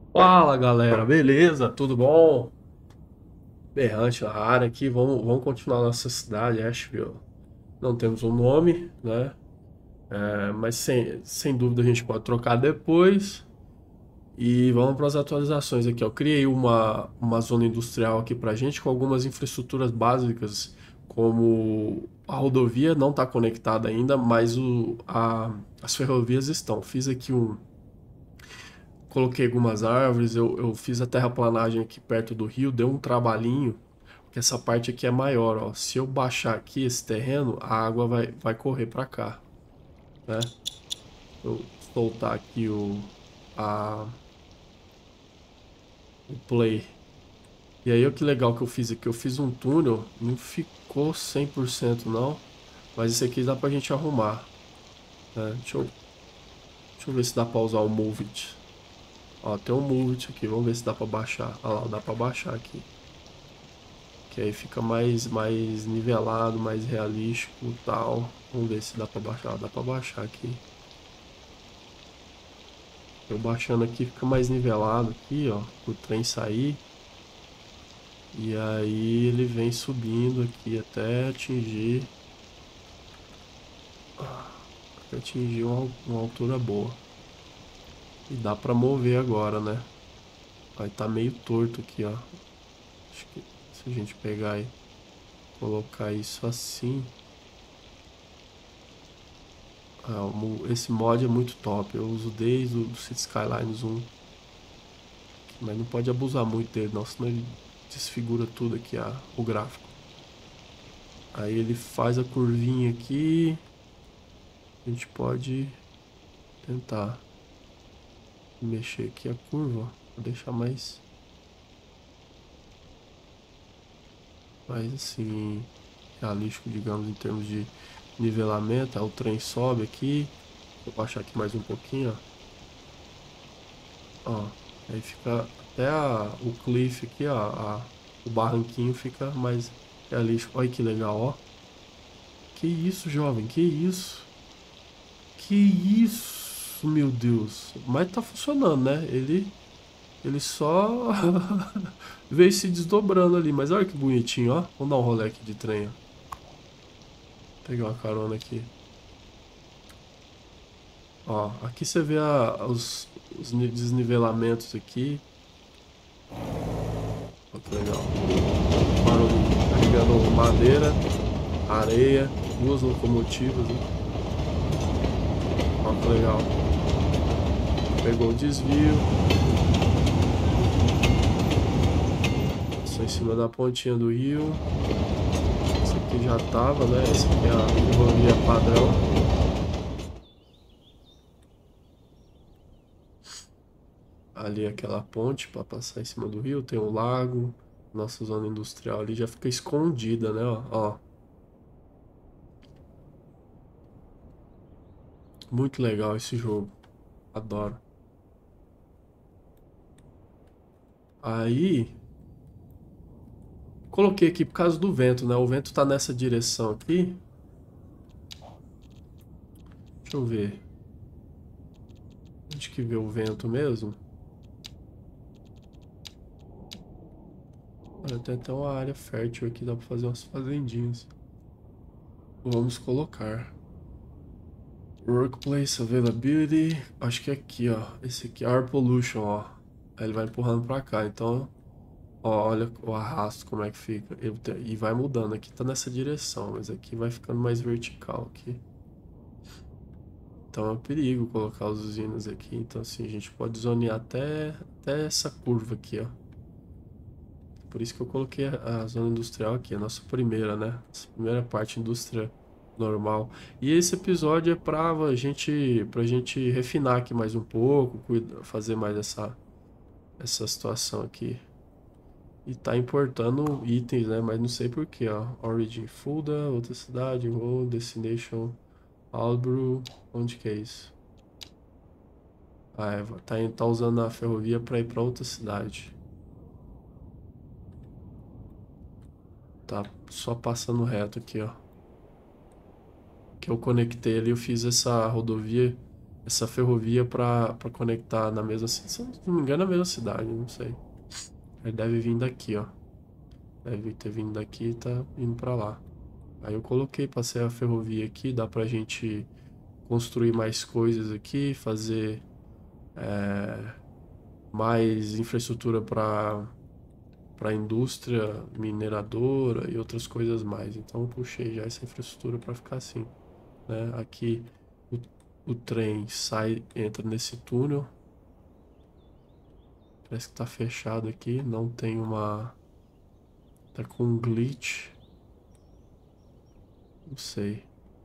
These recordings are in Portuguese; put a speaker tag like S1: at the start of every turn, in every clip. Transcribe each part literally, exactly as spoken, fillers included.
S1: Fala galera, beleza? Tudo bom? Berrante na área aqui, vamos, vamos continuar nossa cidade, Asheville. Não temos um nome, né? É, mas sem, sem dúvida a gente pode trocar depois. E vamos para as atualizações aqui. Eu criei uma, uma zona industrial aqui para gente com algumas infraestruturas básicas, como a rodovia não está conectada ainda, mas o, a- as ferrovias estão. Fiz aqui um, coloquei algumas árvores, eu, eu fiz a terraplanagem aqui perto do rio, deu um trabalhinho, porque essa parte aqui é maior, ó. Se eu baixar aqui esse terreno, a água vai, vai correr para cá, né? Eu soltar aqui o, a, o play. E aí, olha que legal que eu fiz aqui. Eu fiz um túnel, não ficou cem por cento não, mas esse aqui dá pra gente arrumar, né? Deixa eu, deixa eu ver se dá pra usar o Move It. Ó, tem um Move It aqui, vamos ver se dá pra baixar. Olha lá, dá pra baixar aqui. Que aí fica mais, mais nivelado, mais realístico e tal. Vamos ver se dá pra baixar. Dá pra baixar aqui. Eu baixando aqui fica mais nivelado aqui, ó. O trem sair. E aí ele vem subindo aqui até atingir. Até atingir uma, uma altura boa. E dá pra mover agora, né? Vai tá meio torto aqui, ó. Acho que se a gente pegar e colocar isso assim. Ah, esse mod é muito top. Eu uso desde o City Skylines um. Mas não pode abusar muito dele, não, senão ele desfigura tudo aqui, a, o gráfico. Aí ele faz a curvinha aqui. A gente pode tentar mexer aqui a curva, ó, pra deixar mais, mais assim, realístico, digamos, em termos de nivelamento. Aí o trem sobe aqui. Vou baixar aqui mais um pouquinho, ó. Ó, aí fica até a, o cliff aqui, ó, a, o barranquinho fica mais realístico. Olha que legal, ó. Que isso, jovem, que isso? Que isso, meu Deus. Mas tá funcionando, né? Ele, ele só veio se desdobrando ali. Mas olha que bonitinho, ó. Vamos dar um rolê aqui de trem, ó. Pegar uma carona aqui. Ó, aqui você vê a- os, os ni- desnivelamentos aqui. Ó, que legal. Barulhinho. Carregando madeira, areia, duas locomotivas, né? Ó, que legal. Pegou o desvio. Só em cima da pontinha do rio. Esse aqui já tava, né? Esse aqui é a ferrovia padrão. Ali é aquela ponte para passar em cima do rio, tem um lago. Nossa zona industrial ali já fica escondida, né? Ó, ó. Muito legal esse jogo. Adoro. Aí, coloquei aqui por causa do vento, né? O vento tá nessa direção aqui. Deixa eu ver. Onde que vê o vento mesmo? Olha, tem até uma área fértil aqui, dá pra fazer umas fazendinhas. Vamos colocar. Workplace Availability. Acho que é aqui, ó. Esse aqui, Air Pollution, ó. Aí ele vai empurrando pra cá. Então, ó, olha o arrasto como é que fica. Ele te- E vai mudando. Aqui tá nessa direção, mas aqui vai ficando mais vertical aqui. Então é um perigo colocar as usinas aqui. Então, assim, a gente pode zonear até, até essa curva aqui, ó. Por isso que eu coloquei a, a zona industrial aqui, a nossa primeira, né? Nossa primeira parte indústria normal. E esse episódio é pra a gente, pra gente refinar aqui mais um pouco, cuida- fazer mais essa, essa situação aqui. E tá importando itens, né? Mas não sei por quê, ó. Origin Fulda, outra cidade, Road, Destination Aldbro. Onde que é isso? Ah, é, tá, tá usando a ferrovia pra ir pra outra cidade. Tá só passando reto aqui, ó. Que eu conectei ali, eu fiz essa rodovia essa ferrovia para para conectar na mesma, ci- se eu não me engano, na mesma cidade, não sei. Ele deve vir daqui, ó. Deve ter vindo daqui e tá indo para lá. Aí eu coloquei, passei a ferrovia aqui, dá pra gente construir mais coisas aqui, fazer é, mais infraestrutura para para indústria mineradora e outras coisas mais. Então eu puxei já essa infraestrutura para ficar assim, né? Aqui o, o trem sai, entra nesse túnel. Parece que tá fechado aqui, não tem uma, tá com um glitch, não sei.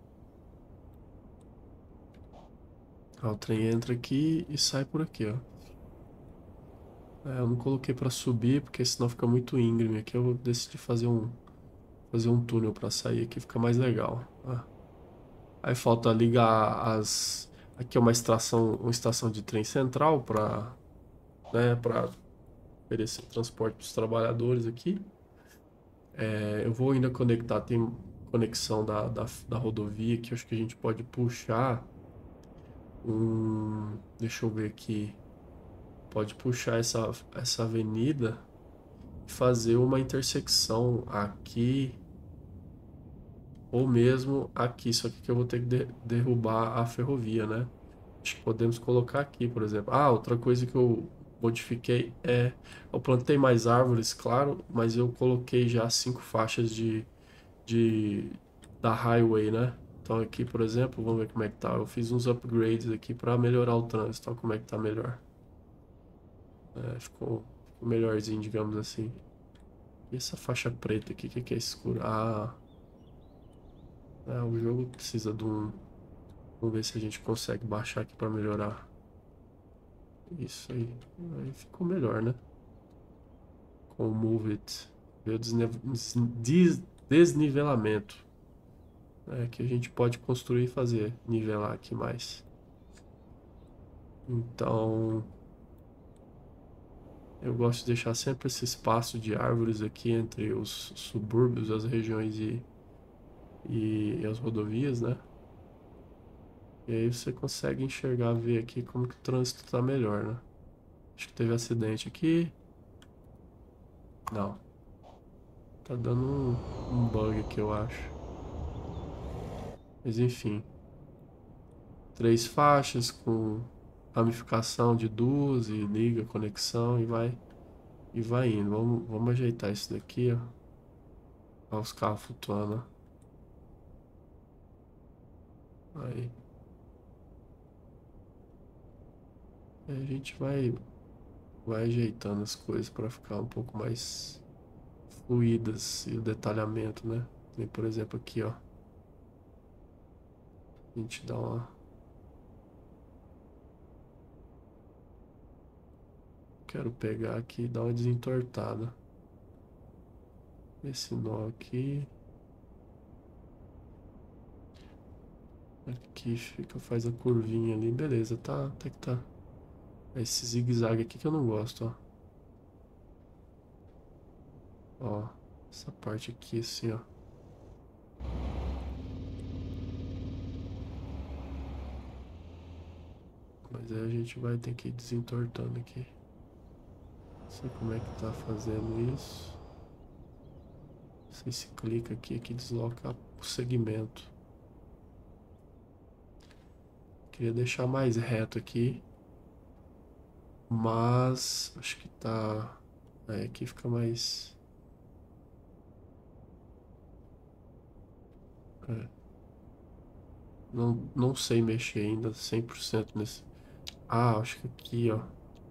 S1: Ah, o trem entra aqui e sai por aqui, ó. É, eu não coloquei para subir porque senão fica muito íngreme. Aqui eu decidi fazer um fazer um túnel para sair aqui, fica mais legal. Ah. Aí falta ligar as. Aqui é uma estação, uma estação de trem central para, né, para oferecer transporte para os trabalhadores aqui. É, eu vou ainda conectar, tem conexão da, da, da rodovia que eu acho que a gente pode puxar um. Deixa eu ver aqui. Pode puxar essa, essa avenida e fazer uma intersecção aqui ou mesmo aqui, só que aqui eu vou ter que de- derrubar a ferrovia, né? Acho que podemos colocar aqui, por exemplo. Ah, outra coisa que eu modifiquei é. Eu plantei mais árvores, claro, mas eu coloquei já cinco faixas de, de da highway, né? Então aqui, por exemplo, vamos ver como é que tá. Eu fiz uns upgrades aqui para melhorar o trânsito. Olha como é que tá melhor. É, ficou, ficou melhorzinho, digamos assim. E essa faixa preta aqui, o que, que é escura? Ah, é, o jogo precisa de um. Vamos ver se a gente consegue baixar aqui para melhorar. Isso aí. Aí ficou melhor, né? Com o Move It. Ver o desne- des- desnivelamento. É que a gente pode construir e fazer. Nivelar aqui mais. Então, eu gosto de deixar sempre esse espaço de árvores aqui entre os subúrbios, as regiões e, e, e as rodovias, né? E aí você consegue enxergar, ver aqui como que o trânsito tá melhor, né? Acho que teve acidente aqui. Não. Tá dando um, um bug aqui, eu acho. Mas enfim. Três faixas com ramificação de duas e liga, conexão e vai e vai indo. Vamos, vamos ajeitar isso daqui, ó. Olha os carros flutuando, ó. Aí. Aí a gente vai, vai ajeitando as coisas para ficar um pouco mais fluídas e o detalhamento, né? Tem, por exemplo, aqui, ó. A gente dá uma. Quero pegar aqui e dar uma desentortada. Esse nó aqui. Aqui fica, faz a curvinha ali. Beleza, tá, até que tá. Esse zigue-zague aqui que eu não gosto, ó. Ó, essa parte aqui assim, ó. Mas aí a gente vai ter que ir desentortando aqui. Não sei como é que tá fazendo isso. Não sei se clica aqui, aqui desloca o segmento. Queria deixar mais reto aqui, mas acho que tá. É, aqui fica mais. É, não, não sei mexer ainda cem por cento nesse. Ah, acho que aqui, ó.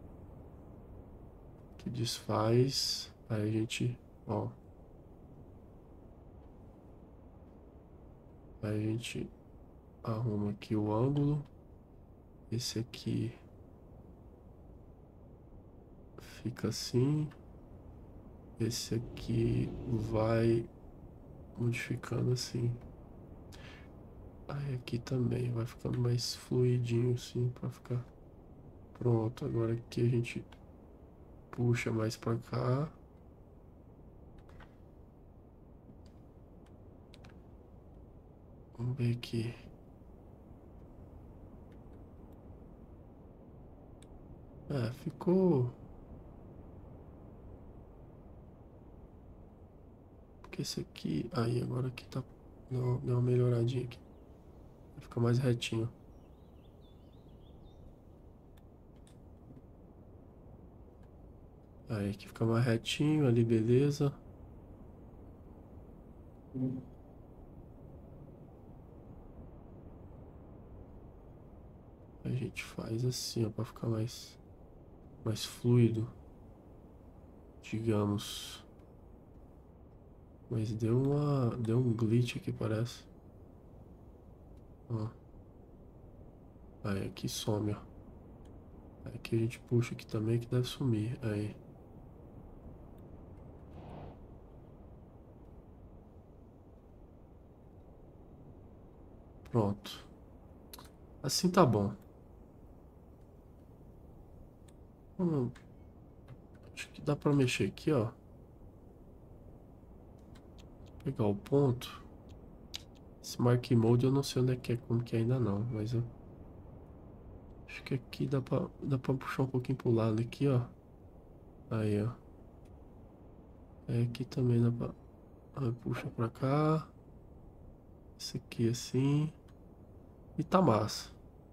S1: Que desfaz. Aí a gente. Ó. Aí a gente arruma aqui o ângulo. Esse aqui fica assim. Esse aqui vai modificando assim. Aí aqui também vai ficando mais fluidinho assim para ficar pronto. Agora aqui a gente puxa mais para cá. Vamos ver aqui. É, ficou... Porque esse aqui... Aí, agora aqui tá... Deu, deu uma melhoradinha aqui. Fica mais retinho. Aí, aqui fica mais retinho, ali, beleza. A gente faz assim, ó, pra ficar mais... Mais fluido. Digamos. Mas deu uma... Deu um glitch aqui, parece. Ó. Aí, aqui some, ó. Aí, aqui a gente puxa aqui também, que deve sumir. Aí. Pronto. Assim tá bom. Hum, acho que dá pra mexer aqui, ó. Pegar o ponto. Esse Mark Mode eu não sei onde é que é, como que é ainda não. Mas eu... Acho que aqui dá pra, dá pra puxar um pouquinho pro lado aqui, ó. Aí, ó. Aí aqui também dá pra... Aí puxa pra cá. Esse aqui assim. E tá massa.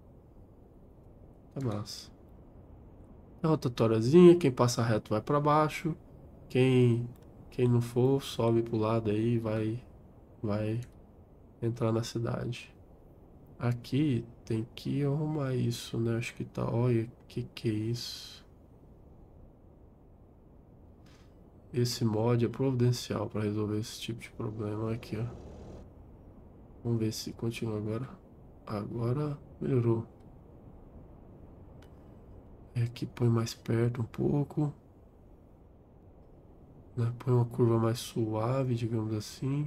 S1: Tá massa. É rotatóriazinha, quem passa reto vai pra baixo. Quem, quem não for, sobe pro lado aí e vai, vai entrar na cidade. Aqui tem que arrumar isso, né? Acho que tá... Olha, que que é isso? Esse mod é providencial para resolver esse tipo de problema aqui, ó. Vamos ver se continua agora. Agora melhorou. E aqui põe mais perto um pouco, né? Põe uma curva mais suave, digamos assim.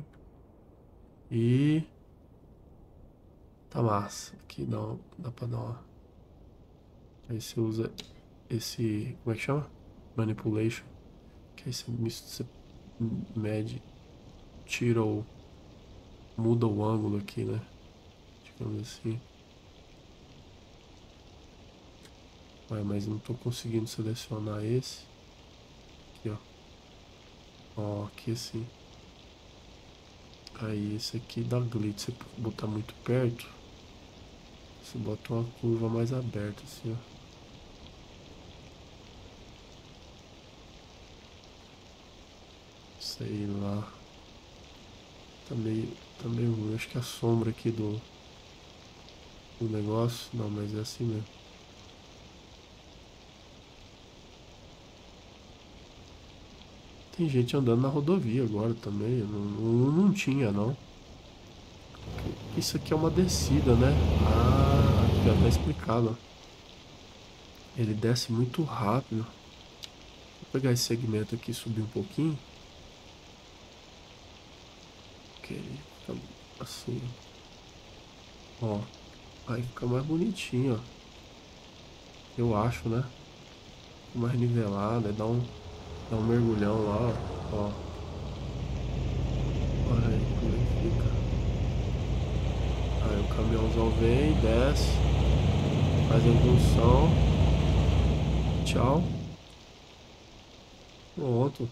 S1: E tá massa. Aqui dá, uma- dá pra dar uma... Aí você usa esse... Como é que chama? Manipulation. Que aí você, mis- você mede, tira o... Muda o ângulo aqui, né? Digamos assim. Ué, mas não tô conseguindo selecionar esse. Aqui, ó. Ó, aqui assim. Aí esse aqui dá glitch. Se você botar muito perto, você bota uma curva mais aberta, assim, ó. Sei lá. Tá meio, tá meio ruim. Acho que a sombra aqui do, do negócio. Não, mas é assim mesmo. Tem gente andando na rodovia agora também. Não, não, não tinha, não. Isso aqui é uma descida, né? Ah, já tá explicado. Ele desce muito rápido. Vou pegar esse segmento aqui e subir um pouquinho. Que ele fica assim, ó. Aí fica mais bonitinho, ó. Eu acho, né? Fica mais nivelado, aí dá um, dá um mergulhão lá, ó. Ó. Olha aí como é que fica. Aí o caminhãozão vem, desce, faz a evolução. Tchau. Pronto.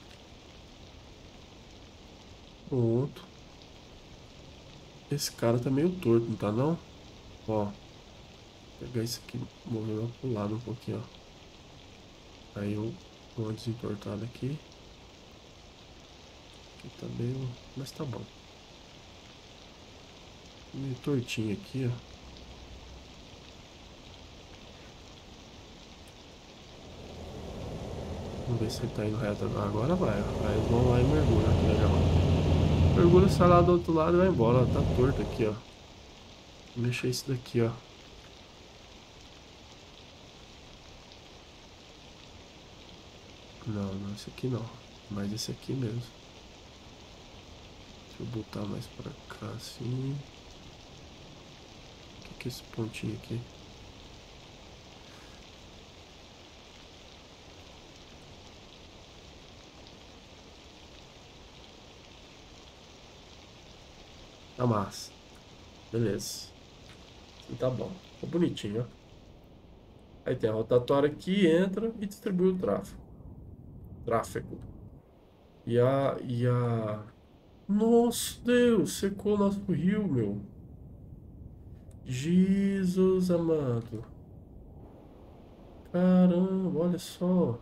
S1: Pronto. Esse cara tá meio torto, não tá não? Ó. Vou pegar isso aqui, mover lá pro lado um pouquinho, ó. Aí eu dou uma desentortada aqui. Aqui tá meio... Mas tá bom. Meio tortinho aqui, ó. Vamos ver se ele tá indo reto. Agora vai, ó. Aí eles vão lá e mergulham. Que legal. Mergulha, sai lá do outro lado e vai embora. Tá torto aqui, ó. Vou mexer isso daqui, ó. Não, não, esse aqui não. Mas esse aqui mesmo. Deixa eu botar mais pra cá, assim. O que que é esse pontinho aqui? Tá massa. Beleza. Assim tá bom. Ficou bonitinho, ó. Aí tem a rotatória que entra e distribui o tráfego. Tráfego. E a, e a... Nossa, Deus, secou nosso rio, meu. Jesus amado. Caramba, olha só.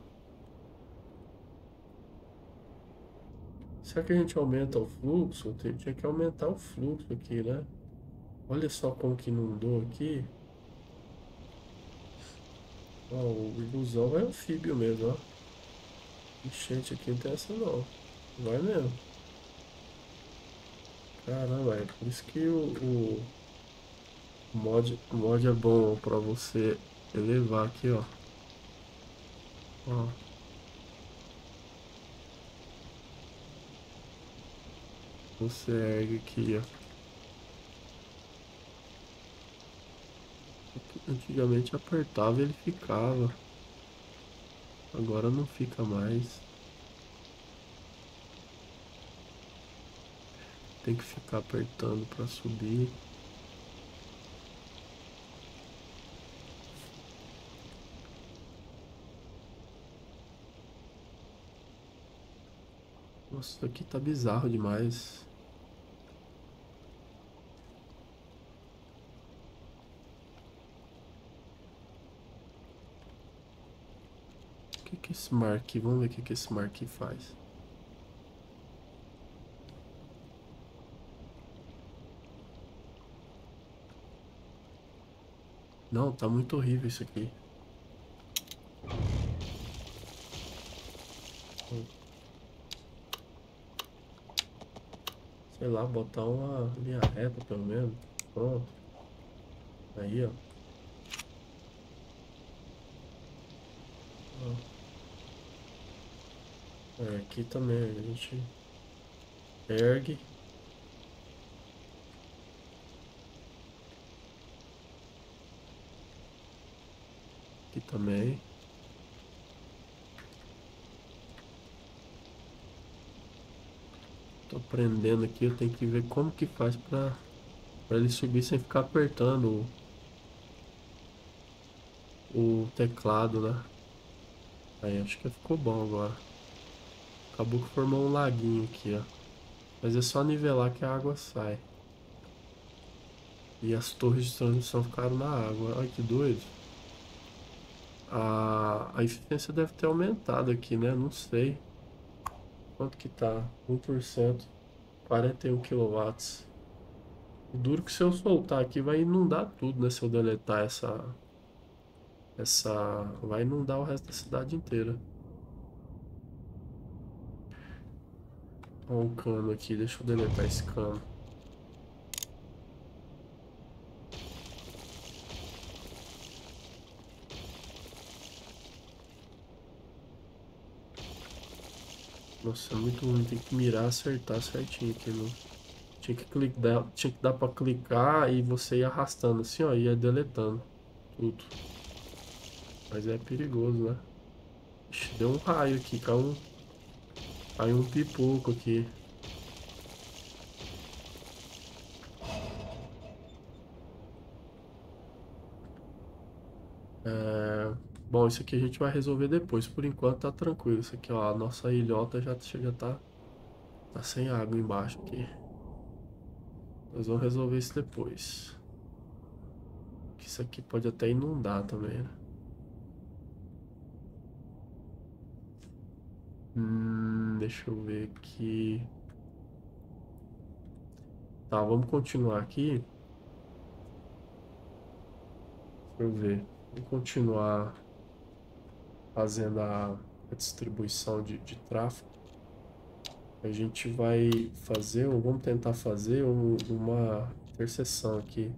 S1: Será que a gente aumenta o fluxo? Tem- Tinha que aumentar o fluxo aqui, né? Olha só como que inundou aqui. Ó, o ilusão é anfíbio mesmo, ó. Enchente aqui não tem essa não. Vai mesmo. Caramba, é por isso que o, o mod, o mod é bom pra você elevar aqui, ó. Ó, você ergue aqui, ó. Antigamente apertava e ele ficava. Agora não fica mais. Tem que ficar apertando pra subir. Nossa, isso aqui tá bizarro demais. O que que é esse marquee? Vamos ver o que que esse marquee faz. Não, tá muito horrível isso aqui. Sei lá, botar uma linha reta pelo menos. Pronto. Aí, ó. Ó. É, aqui também a gente ergue. Aqui também. Tô aprendendo aqui, eu tenho que ver como que faz pra, pra ele subir sem ficar apertando o, o teclado, né? Aí acho que ficou bom agora. Acabou que formou um laguinho aqui, ó. Mas é só nivelar que a água sai. E as torres de transmissão ficaram na água. Olha que doido. A, a eficiência deve ter aumentado aqui, né? Não sei. Quanto que tá? Um por cento. Quarenta e um quilowatts. O duro que se eu soltar aqui vai inundar tudo, né? Se eu deletar essa... Essa... Vai inundar o resto da cidade inteira. Olha um cano aqui. Deixa eu deletar esse cano. Nossa, é muito ruim. Tem que mirar, acertar certinho aqui, não. Tinha que clicar, tinha que dar pra clicar e você ir arrastando assim, ó, ia deletando tudo. Mas é perigoso, né? Ixi, deu um raio aqui, caiu um, caiu um pipoco aqui. É... Bom, isso aqui a gente vai resolver depois. Por enquanto tá tranquilo. Isso aqui, ó, a nossa ilhota já chega, tá, tá sem água embaixo aqui. Nós vamos resolver isso depois. Que isso aqui pode até inundar também, né? Hum, deixa eu ver aqui. Tá, vamos continuar aqui. Deixa eu ver. Vamos continuar fazendo a, a distribuição de, de tráfego. A gente vai fazer, ou vamos tentar fazer um- uma interseção aqui.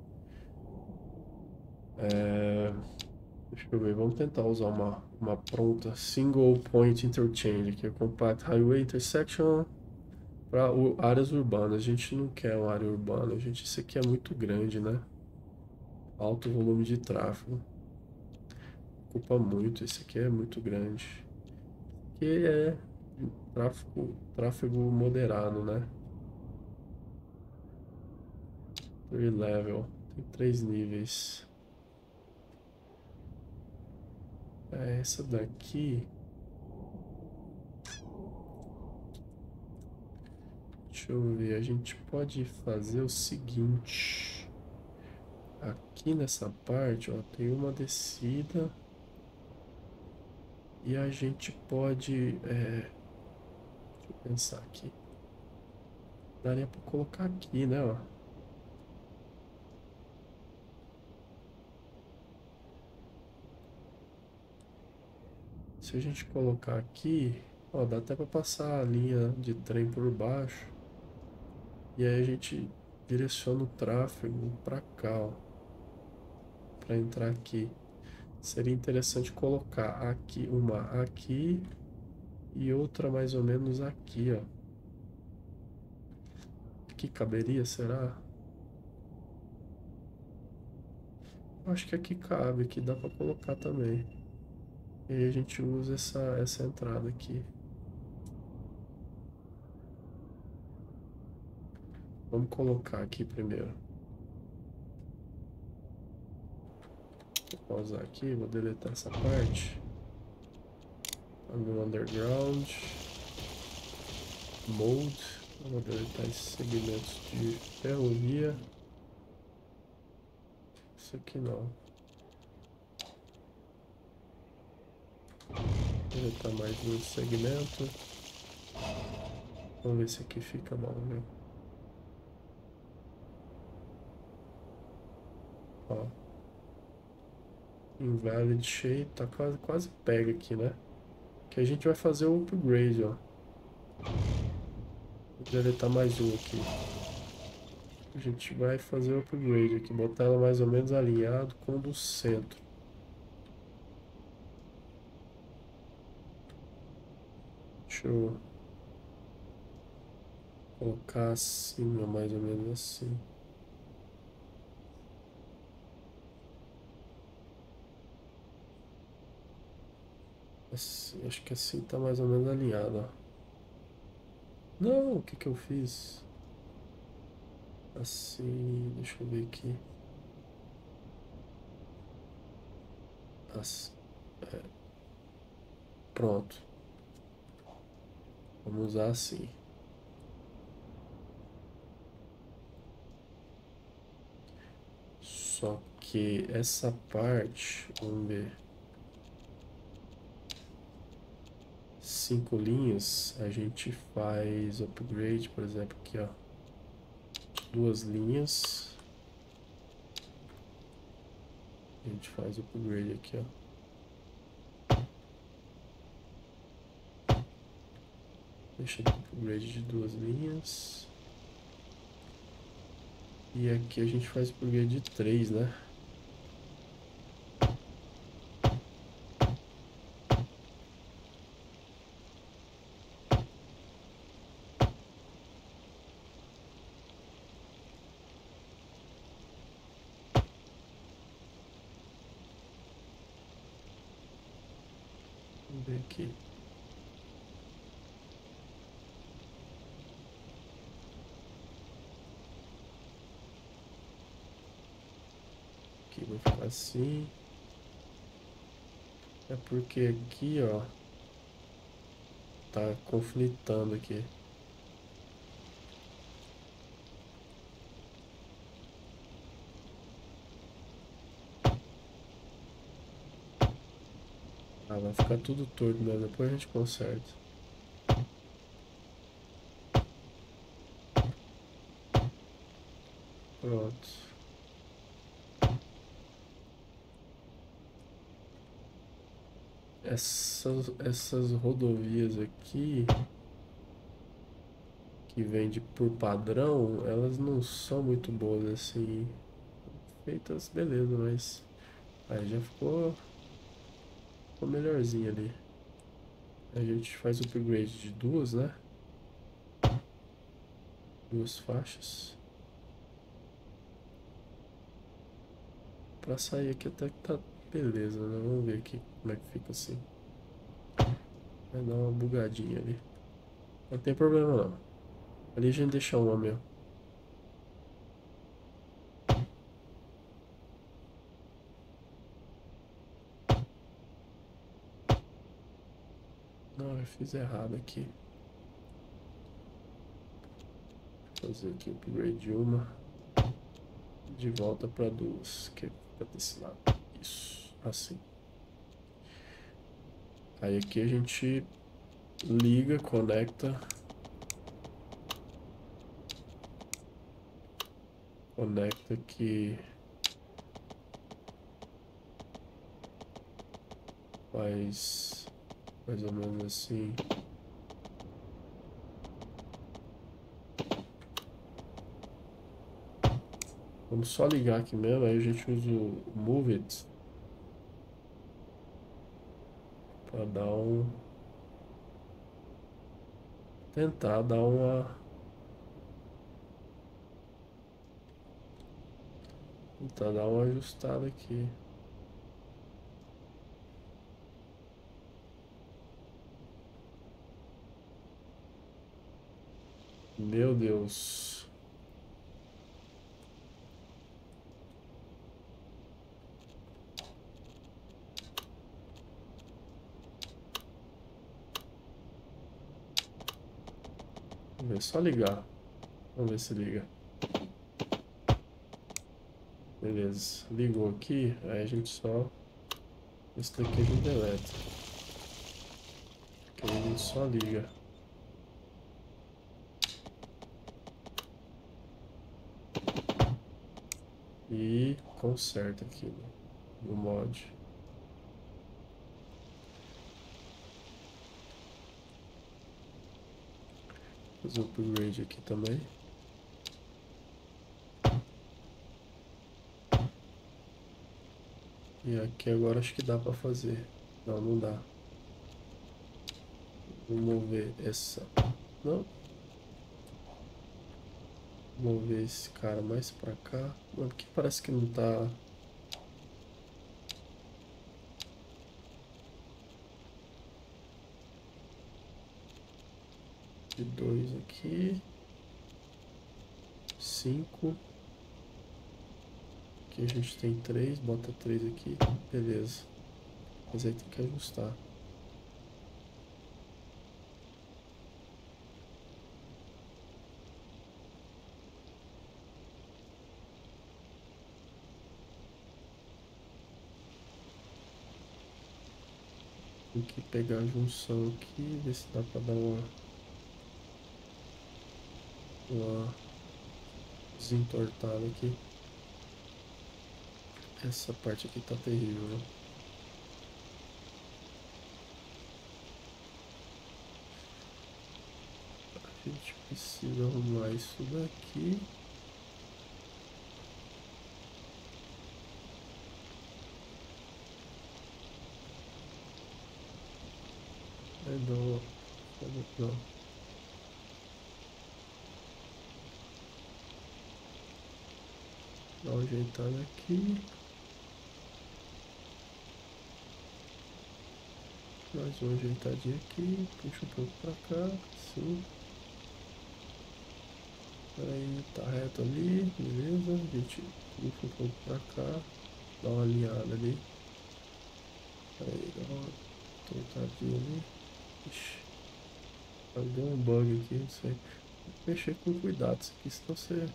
S1: É, deixa eu ver, vamos tentar usar uma, uma pronta Single Point Interchange, que é Compact Highway Intersection para áreas urbanas. A gente não quer uma área urbana, a gente, isso aqui é muito grande, né? Alto volume de tráfego. Ocupa muito, esse aqui é muito grande. Que é tráfego, tráfego moderado, né? Three level. Tem três níveis. É, essa daqui... Deixa eu ver, a gente pode fazer o seguinte. Aqui nessa parte, ó, tem uma descida. E a gente pode... É, deixa eu pensar aqui. Daria pra colocar aqui, né, ó. Se a gente colocar aqui, ó, dá até pra passar a linha de trem por baixo. E aí a gente direciona o tráfego pra cá, ó. Pra entrar aqui. Seria interessante colocar aqui uma aqui e outra mais ou menos aqui, ó. Aqui caberia, será? Acho que aqui cabe, aqui dá pra colocar também. E aí a gente usa essa, essa entrada aqui. Vamos colocar aqui primeiro. Vou pausar aqui, vou deletar essa parte. No underground. Mode. Vou deletar esses segmentos de ferrovia. Isso aqui não. Deletar mais um segmento. Vamos ver se aqui fica bom, né? Ó. Invalid shape, tá quase, quase pega aqui, né? Que a gente vai fazer o upgrade, ó. Vou deletar mais um aqui. A gente vai fazer o upgrade aqui, botar ela mais ou menos alinhado com o do centro. Deixa eu colocar assim, ó, mais ou menos assim. Assim, acho que assim tá mais ou menos alinhado, ó. Não, o que que eu fiz? Assim, deixa eu ver aqui. Assim, é, pronto. Vamos usar assim. Só que essa parte, vamos ver. Cinco linhas, a gente faz upgrade, por exemplo, aqui, ó. Duas linhas. A gente faz upgrade aqui, ó. Deixa eu upgrade de duas linhas. E aqui a gente faz upgrade de três, né? Vamos ver aqui. Aqui vai ficar assim. É porque aqui, ó, tá conflitando aqui. Ah, vai ficar tudo torto mesmo, depois a gente conserta. Pronto. Essas, essas rodovias aqui, que vende por padrão, elas não são muito boas assim. Feitas, beleza, mas aí já ficou, ficou melhorzinho ali. A gente faz o upgrade de duas, né? Duas faixas. Pra sair aqui até que tá beleza, né? Vamos ver aqui como é que fica assim. Vai dar uma bugadinha ali. Não tem problema não. Ali a gente deixa uma mesmo. Não, eu fiz errado aqui. Vou fazer aqui o upgrade de uma. De volta para duas. Que fica desse lado. Isso. Assim. Aí aqui a gente liga, conecta. Conecta aqui. Faz mais ou menos assim. Vamos só ligar aqui mesmo, aí a gente usa o Move It para dar um... Tentar dar uma... Tentar dar uma ajustada aqui. Meu Deus. Vamos ver, só ligar. Vamos ver se liga. Beleza, ligou aqui, aí a gente só... Esse daqui a gente deleta. Aqui a gente só liga. E conserta aqui no, no mod. Fazer o upgrade aqui também. E aqui agora acho que dá pra fazer. Não, não dá. Vou mover essa. Não. Vou mover esse cara mais pra cá. Mano, aqui parece que não tá. De dois aqui. Cinco. Aqui a gente tem três. Bota três aqui. Beleza. Mas aí tem que ajustar. Tem que pegar a junção aqui, ver se dá pra dar uma, uma desentortada aqui. Essa parte aqui tá terrível, né? A gente precisa arrumar isso daqui. Aí dá uma... Não. Dá uma ajeitada aqui. Mais uma ajeitadinha aqui. Puxa um pouco pra cá. Sim. Aí tá reto ali. Beleza. A gente puxa um pouco pra cá. Dá uma alinhada ali. Aí dá uma tortadinha ali. Ixi. Deu um bug aqui, não sei. Mexer com cuidado isso aqui, senão você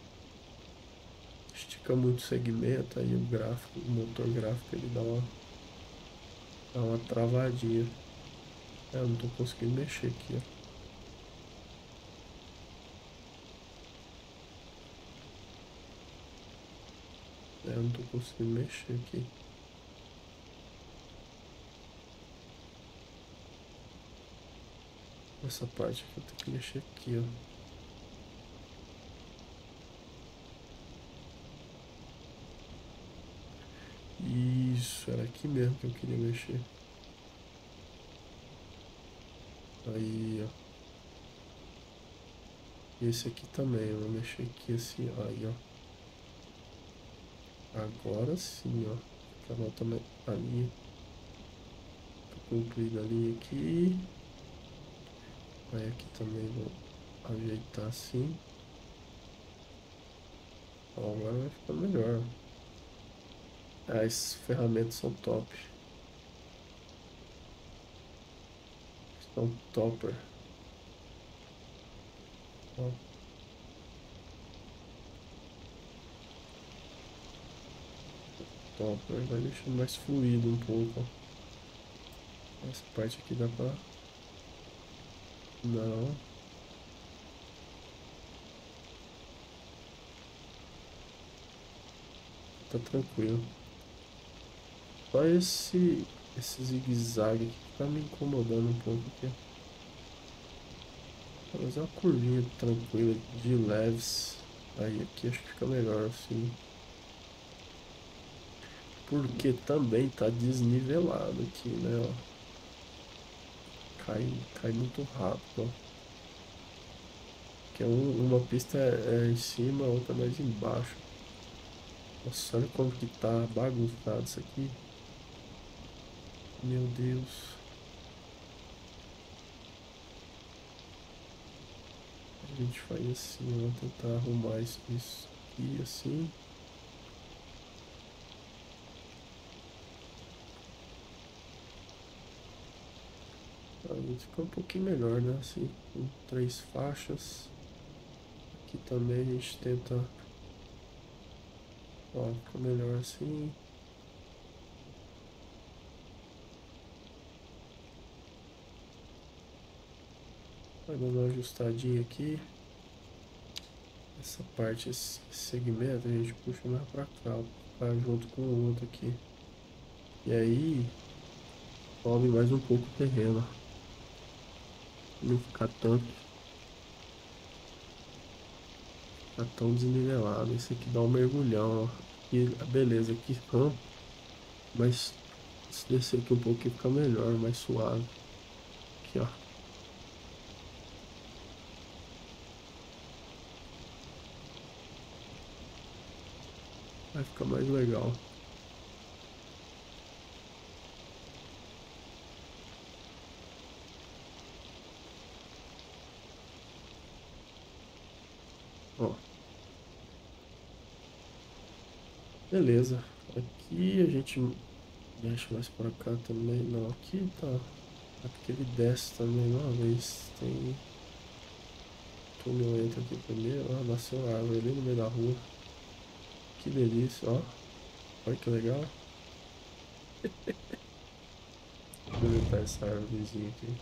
S1: estica muito o segmento, aí o gráfico, o motor gráfico ele dá uma, dá uma travadinha. É, eu não tô conseguindo mexer aqui, ó. É, eu não tô conseguindo mexer aqui. Essa parte aqui eu tenho que mexer aqui, ó. Isso, era aqui mesmo que eu queria mexer. Aí, ó. E esse aqui também, eu vou mexer aqui assim, aí, ó. Agora sim, ó. Acabou também a linha. Concluída a linha aqui. Aí aqui também vou ajeitar assim. Ó, agora vai ficar melhor. As ferramentas são top. É um topper. Ó, topper vai deixando mais fluido um pouco. Ó. Essa parte aqui dá pra... Não, tá tranquilo. Só esse, esse zigue-zague aqui que tá me incomodando um pouco aqui. Vou fazer uma curvinha tranquila de leves. Aí aqui acho que fica melhor assim. Porque também tá desnivelado aqui, né? Ó. Cai, cai muito rápido, ó. Que é um, uma pista é, é em cima, a outra mais embaixo. Nossa, olha como que tá bagunçado isso aqui. Meu Deus. A gente faz assim, vamos tentar arrumar isso, isso aqui assim. Aí fica um pouquinho melhor, né? Assim, com três faixas. Aqui também a gente tenta. Ó, fica melhor assim. Vai dando uma ajustadinha aqui. Essa parte, esse segmento, a gente puxa mais pra cá, ó, pra ficar junto com o outro aqui. E aí, sobe mais um pouco o terreno. Não ficar tanto, ficar tão desnivelado. Esse aqui dá um mergulhão, ó. E beleza, aqui, ó. Mas se descer aqui um pouquinho fica melhor, mais suave. Aqui, ó. Vai ficar mais legal. Ó, beleza. Aqui a gente mexe mais pra cá também. Não, aqui tá. É porque ele desce também uma vez. Tem túnel, entra aqui primeiro. Ó, nasceu uma árvore ali no meio da rua. Que delícia, ó. Olha que legal. Vou deletar essa árvorezinha aqui.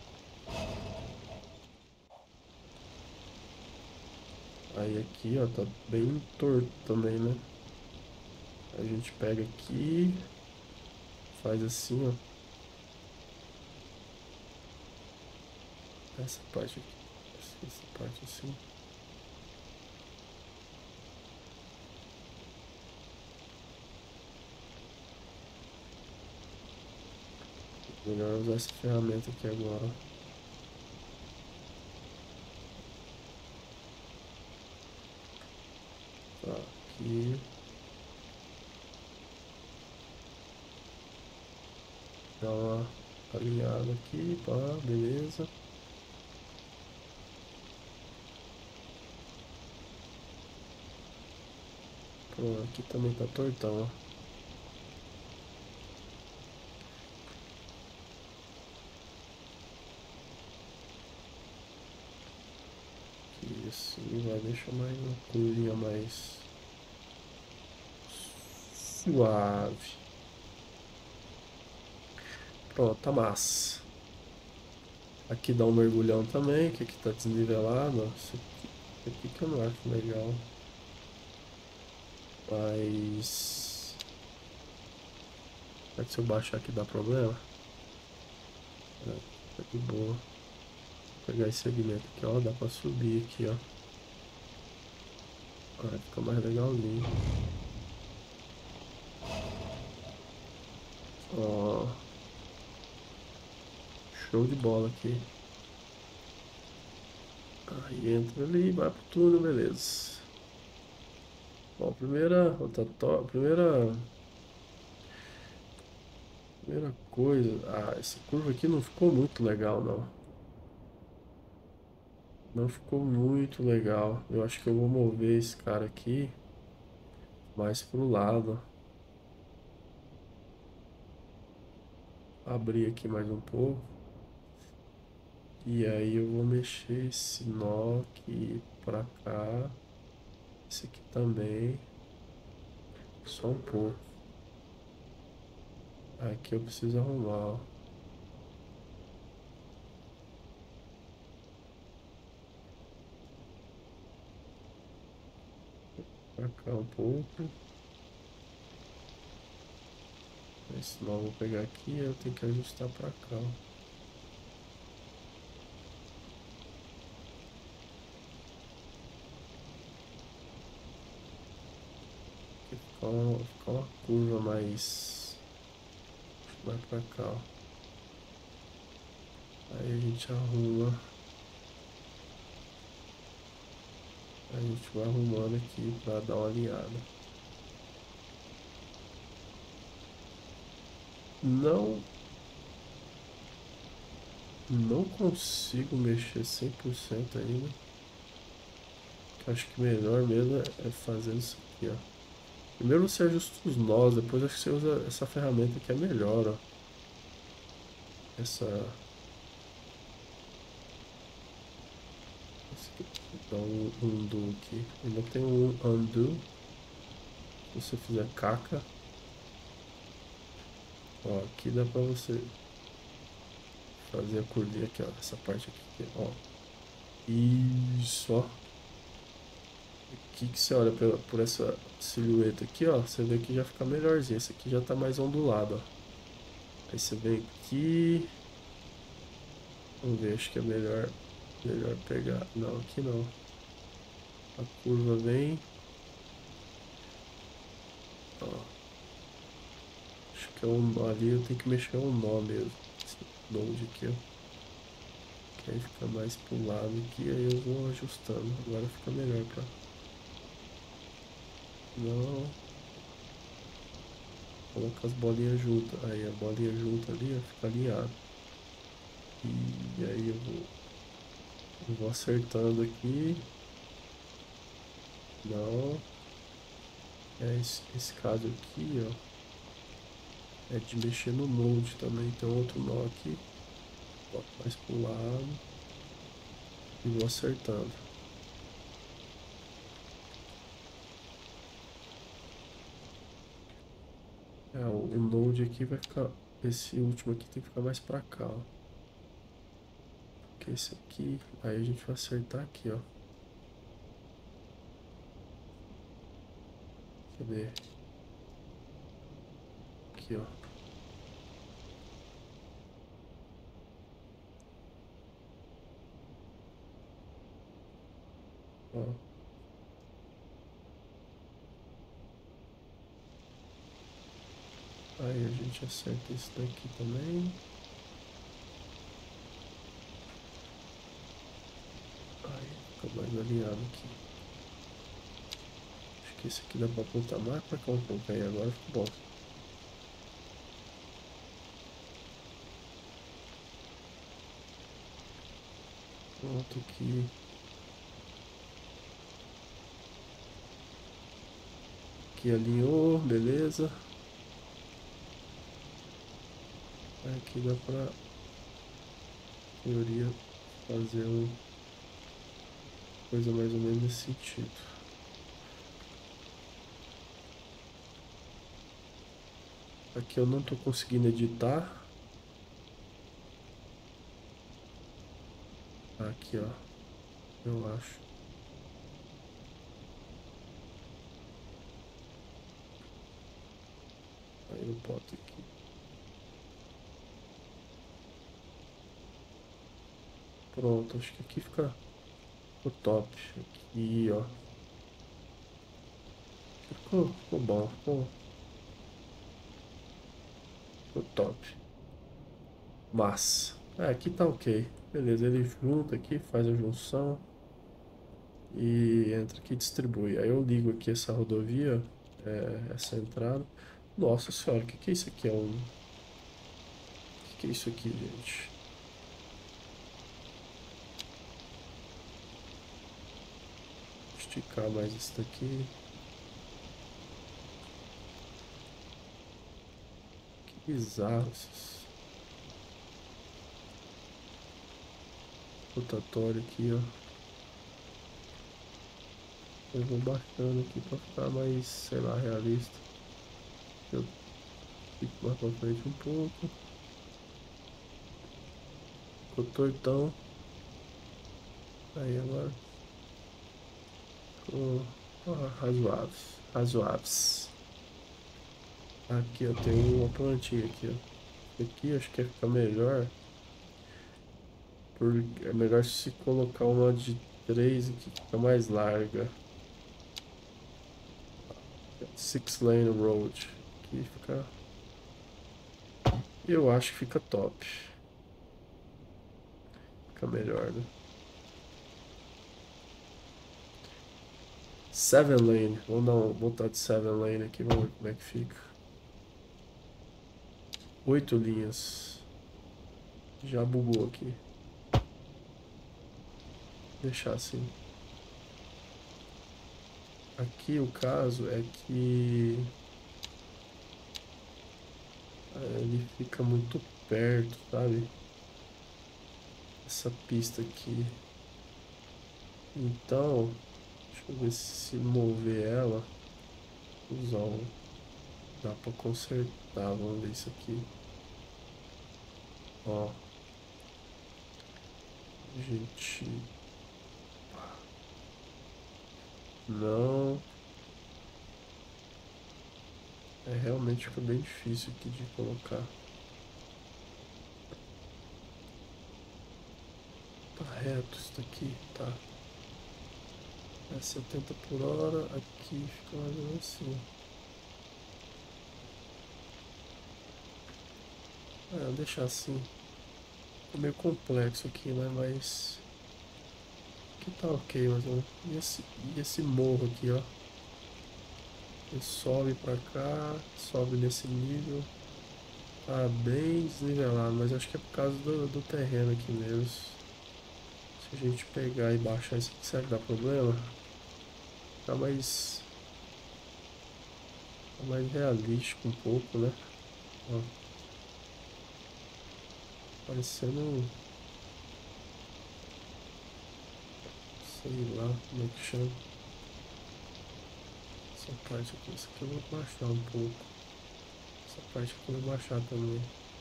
S1: Aí aqui, ó, tá bem torto também, né? A gente pega aqui, faz assim, ó. Essa parte aqui. Essa parte assim. Melhor usar essa ferramenta aqui agora. Tá, aqui. Dá uma alinhada aqui, pá, beleza. Pronto, aqui também tá tortão, ó. Aqui assim, vai deixar mais uma curvinha mais suave. Pronto, tá massa. Aqui dá um mergulhão também, que aqui tá desnivelado, ó. Isso aqui, isso aqui que eu não acho legal. Mas... será que se eu baixar aqui dá problema? É, tá de boa. Vou pegar esse segmento aqui, ó. Dá pra subir aqui, ó. Aí fica mais legalzinho. Ó. Show de bola aqui. Aí entra ali e vai pro túnel, beleza. Bom, primeira, outra to, primeira, primeira coisa, ah, essa curva aqui não ficou muito legal, não. Não ficou muito legal. Eu acho que eu vou mover esse cara aqui mais pro lado. Abrir aqui mais um pouco. E aí eu vou mexer esse nó aqui pra cá. Esse aqui também. Só um pouco. Aqui eu preciso arrumar, ó. Pra cá um pouco. Esse nó eu vou pegar aqui e eu tenho que ajustar pra cá, ó. Aqui fica uma, fica uma curva mais, mais pra cá, ó. Aí a gente arruma. A gente vai arrumando aqui pra dar uma alinhada. Não, não consigo mexer cem por cento ainda. Que eu acho que melhor mesmo é é fazer isso aqui, ó. Primeiro você ajusta os nós, depois acho que você usa essa ferramenta que é melhor, ó. Essa, esse aqui, dá um undo aqui. Ainda tem um undo. Se você fizer caca, ó, aqui dá pra você fazer a curvinha aqui, ó. Essa parte aqui, ó. Isso, ó. Aqui que você olha pela, por essa silhueta aqui, ó. Você vê que já fica melhorzinho. Esse aqui já tá mais ondulado, ó. Aí você vem aqui. Vamos ver, acho que é melhor, melhor pegar. Não, aqui não. A curva vem. Ó. Acho que é um nó ali, eu tenho que mexer um nó mesmo. Esse node aqui, ó. Que aí fica mais pro lado aqui, aí eu vou ajustando. Agora fica melhor pra. Não. Coloca as bolinhas juntas. Aí a bolinha junta ali, ó, fica alinhado. E aí eu vou, eu vou acertando aqui. Não. É esse, esse caso aqui, ó. É de mexer no node também. Tem outro nó aqui. Boto mais pro lado. E vou acertando. É, o, o node aqui vai ficar. Esse último aqui tem que ficar mais pra cá, ó. Que esse aqui. Aí a gente vai acertar aqui, ó. Cadê? Aqui, ó. Ó. Aí a gente acerta isso daqui também. Aí fica mais alinhado aqui. Acho que esse aqui dá pra apontar mais pra cá um pouco. Aí agora ficou bom. Pronto aqui. Aqui alinhou, beleza. Aí aqui dá pra, em teoria, fazer uma coisa mais ou menos nesse sentido. Aqui eu não tô conseguindo editar. Aqui, ó. Eu acho. Aí eu boto aqui. Pronto, acho que aqui fica o top. Aqui, ó. Ficou, ficou bom, ficou, ficou top. Mas, é, aqui tá ok. Beleza, ele junta aqui, faz a junção e entra aqui e distribui. Aí eu ligo aqui essa rodovia, é, essa entrada. Nossa senhora, o que que é isso aqui? É um... O que que é isso aqui, gente? Esticar mais isso daqui. Que bizarro esses... rotatório aqui, ó. Eu vou baixando aqui pra ficar mais, sei lá, realista. Eu fico mais pra frente um pouco. Ficou tortão. Aí agora ficou ó, razoáveis. Razoáveis. Aqui eu tenho uma plantinha aqui, ó. Aqui acho que ia ficar melhor. Porque é melhor se colocar uma de três aqui que fica mais larga. Six Lane Road. Aqui fica. Eu acho que fica top. Fica melhor, né? Seven Lane. Vamos dar um, botar de Seven Lane aqui, vamos ver como é que fica. Oito linhas. Já bugou aqui. Deixar assim. Aqui o caso é que ele fica muito perto, sabe? Essa pista aqui. Então, deixa eu ver se mover ela. Usar um. Dá pra consertar. Vamos ver isso aqui. Ó. Gente. Não. É realmente fica bem difícil aqui de colocar. Tá reto isso daqui, tá. É setenta por hora, aqui fica mais ou menos assim. É, vou deixar assim. É meio complexo aqui, né? Mas. Aqui tá ok, mas e esse, e esse morro aqui, ó. Ele sobe pra cá, sobe nesse nível. Tá bem desnivelado, mas acho que é por causa do, do terreno aqui mesmo. Se a gente pegar e baixar isso aqui, será que dá problema? Fica mais. Fica mais realístico um pouco, né? Ó. Parecendo. Sei lá como é que chama. Essa parte aqui, essa aqui eu vou baixar um pouco. Essa parte aqui eu vou baixar também.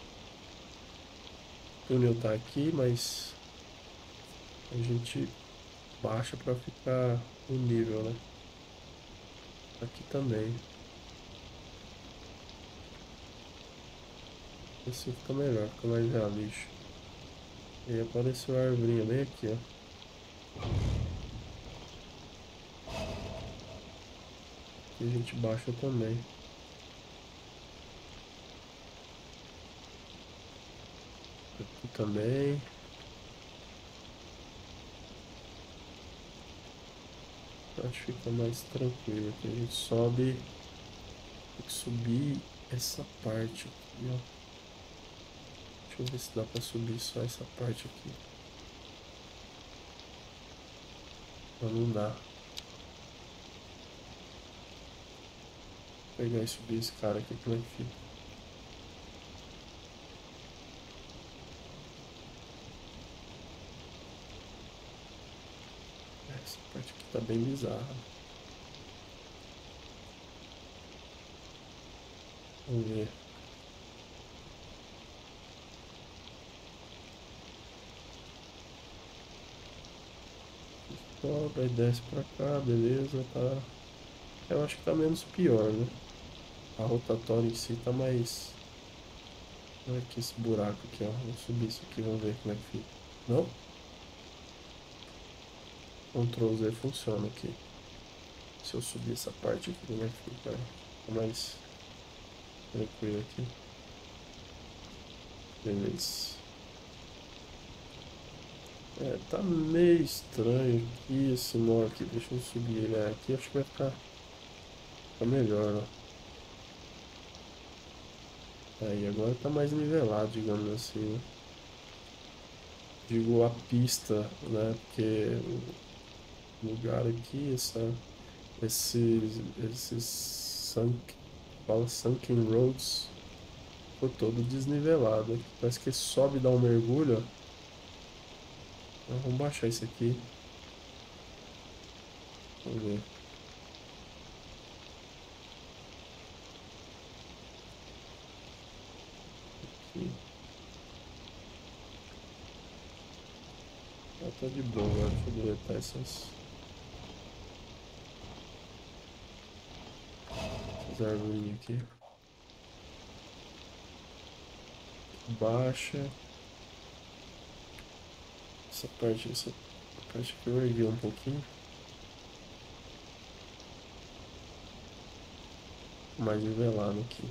S1: O túnel tá aqui, mas a gente baixa pra ficar no nível, né? Aqui também. Esse fica melhor, fica mais realista. E aí apareceu a arvorinha bem aqui, ó. E a gente baixa também. Aqui também. Acho que fica mais tranquilo. Aqui a gente sobe. Tem que subir essa parte aqui, ó. Deixa eu ver se dá pra subir só essa parte aqui. Mas não dá. Vou pegar e subir esse cara aqui, como é que fica? Essa parte aqui tá bem bizarra. Vamos ver. Sobe, aí desce pra cá, beleza, tá. Eu acho que tá menos pior, né? A rotatória em si tá mais. Olha aqui esse buraco aqui, ó. Vamos subir isso aqui, vamos ver como é que fica. Não? Ctrl Z funciona aqui. Se eu subir essa parte aqui, como é que fica? Fica mais tranquilo aqui. Beleza. É, tá meio estranho aqui esse nó aqui. Deixa eu subir ele aqui, acho que vai ficar, ficar melhor, ó. Aí agora tá mais nivelado, digamos assim, né? Digo a pista, né? Porque o lugar aqui, essa, esses, esses sunk, fala sunken roads, ficou todo desnivelado. Parece que sobe e dá um mergulho, ó. Então, vamos baixar isso aqui. Vamos ver. Aqui. Ah, tá de boa agora. Deixa eu deletar essas, essas arvorinhas aqui. Baixa. Essa parte, essa parte aqui eu ergui um pouquinho. Mais nivelado aqui.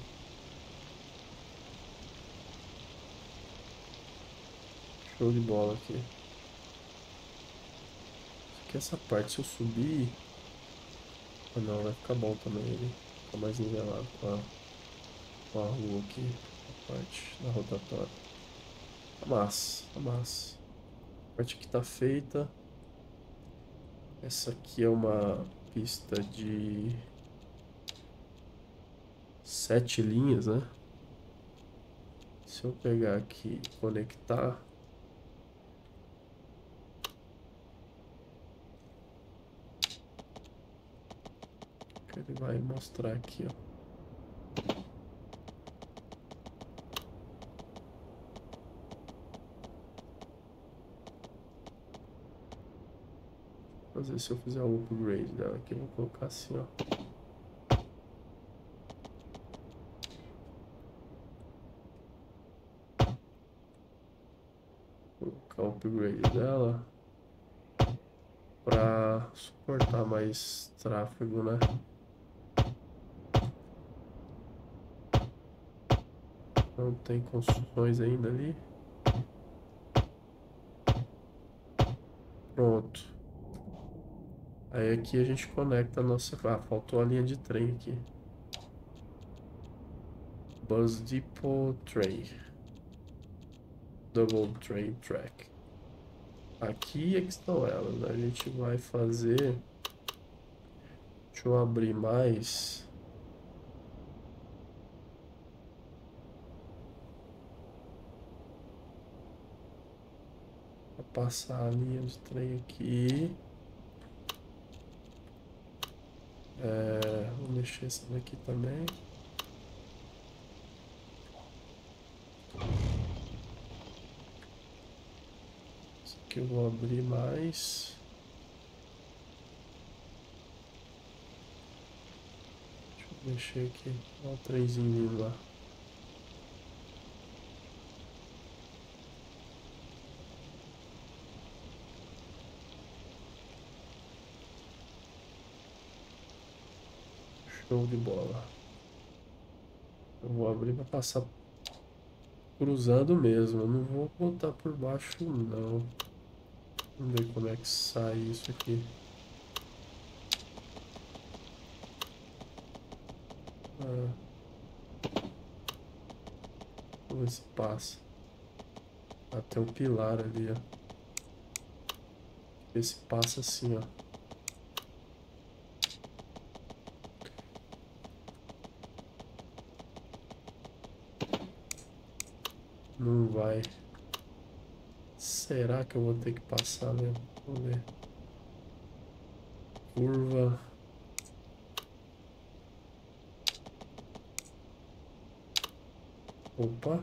S1: Show de bola aqui. Isso aqui é essa parte. Se eu subir... Ah, não, vai ficar bom também ele. Fica mais nivelado com a, com a rua aqui. A parte da rotatória. Tá massa, tá massa. A parte aqui tá feita. Essa aqui é uma pista de sete linhas, né? Se eu pegar aqui e conectar, ele vai mostrar aqui, ó. Fazer se eu fizer o upgrade dela aqui, eu vou colocar assim, ó. Vou colocar o upgrade dela para suportar mais tráfego, né? Não tem construções ainda ali. Pronto. Aí aqui a gente conecta a nossa... Ah, faltou a linha de trem aqui. Bus Depot Train. Double Train Track. Aqui é que estão elas, né? A gente vai fazer... Deixa eu abrir mais... Pra passar a linha de trem aqui. É, vou mexer essa daqui também. Isso aqui eu vou abrir mais. Deixa eu mexer aqui. Olha o trenzinho vindo lá. Show de bola. Eu vou abrir para passar cruzando mesmo. Eu não vou botar por baixo, não. Vamos ver como é que sai isso aqui. Ah. Vamos ver se passa. Até o pilar ali, ó. Ver se passa assim, ó. Não vai. Será que eu vou ter que passar mesmo? Vamos ver. Curva. Opa.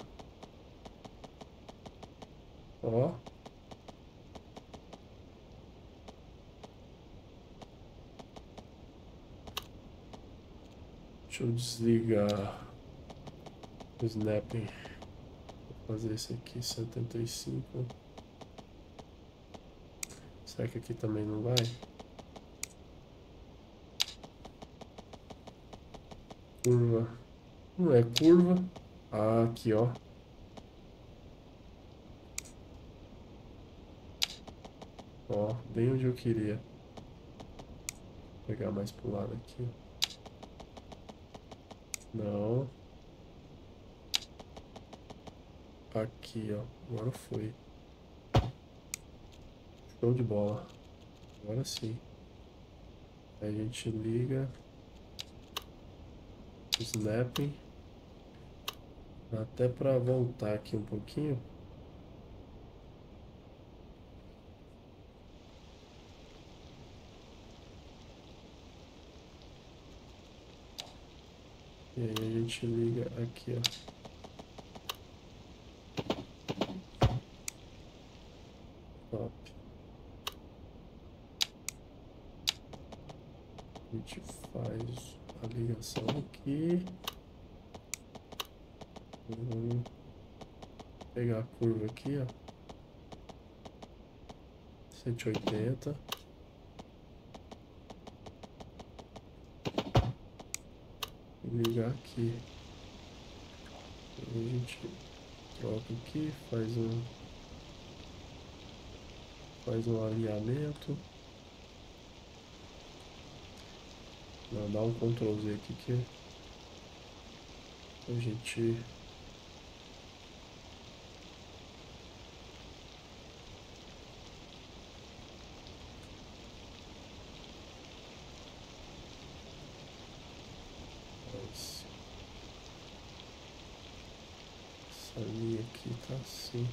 S1: Ó. Deixa eu desligar o snapping. Vou fazer esse aqui, setenta e cinco. Será que aqui também não vai? Curva. Não é curva. Ah, aqui, ó. Ó, bem onde eu queria. Vou pegar mais pro lado aqui. Não. Aqui, ó. Agora foi. Show de bola. Agora sim. Aí a gente liga. Snapping. Até para voltar aqui um pouquinho. aí a gente liga aqui, ó. Top. A gente faz a ligação aqui. Vamos pegar a curva aqui, ó. cento e oitenta. E ligar aqui. Aí a gente troca aqui, faz um faz um alinhamento. Não, dá um control Z aqui que a gente faz. Essa linha aqui tá assim.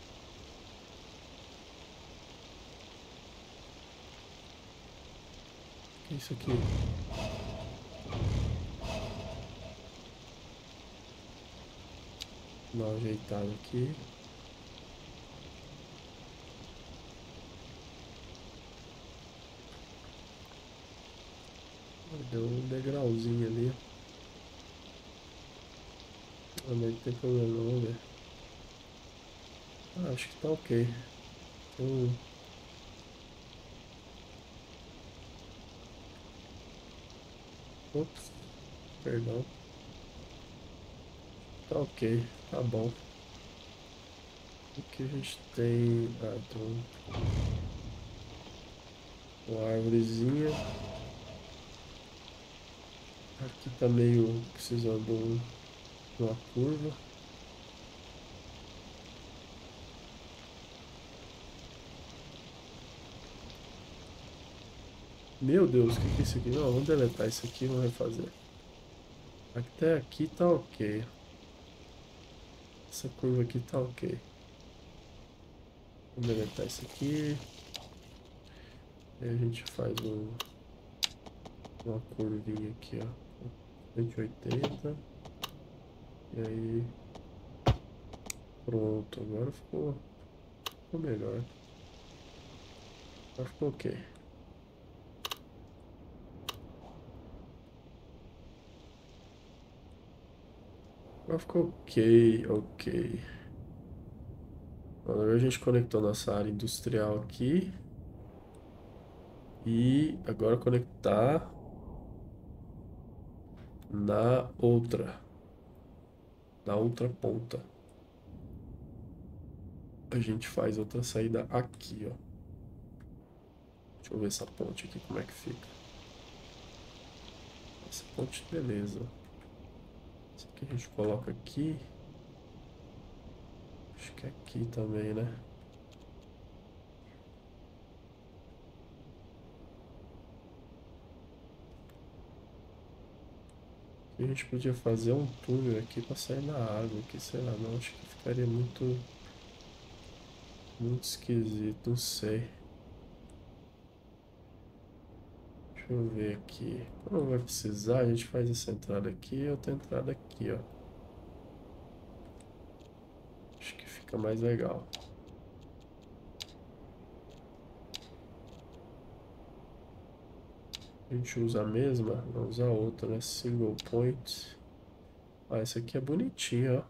S1: O que é isso aqui? Dá uma ajeitada aqui. Deu um degrauzinho ali. Ah, mas não tem problema, vamos ver. Ah, acho que tá ok. Então, ops, perdão. Tá ok, tá bom. Aqui a gente tem. Ah, então. Uma árvorezinha. Aqui tá meio precisando de uma curva. Meu Deus, o que, que é isso aqui? Não, vamos deletar isso aqui e vamos refazer. Até aqui tá ok. Essa curva aqui tá ok. Vamos deletar isso aqui. E a gente faz um, uma curvinha aqui, ó. cento e oitenta. E aí. Pronto, agora ficou, ficou melhor. Agora ficou ok. Agora ficou ok, ok. Agora a gente conectou nossa área industrial aqui. E agora conectar na outra. Na outra ponta. A gente faz outra saída aqui, ó. Deixa eu ver essa ponte aqui, como é que fica. Essa ponte, beleza. Essa aqui a gente coloca aqui. Acho que é aqui também, né? A gente podia fazer um túnel aqui para sair na água, aqui, sei lá, não, acho que ficaria muito, muito esquisito, não sei. Deixa eu ver aqui. Quando vai precisar, a gente faz essa entrada aqui e outra entrada aqui, ó. Acho que fica mais legal. A gente usa a mesma, não usa a outra, né? Single point. Ah, essa aqui é bonitinha, ó.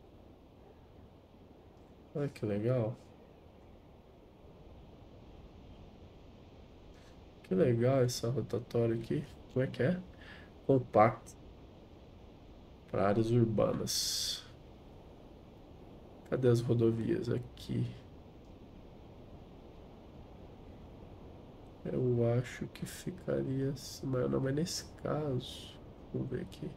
S1: Olha que legal. Que legal essa rotatória aqui. Como é que é? Compacto. Para áreas urbanas. Cadê as rodovias? Aqui. Eu acho que ficaria assim, mas não, mas nesse caso, vamos ver aqui.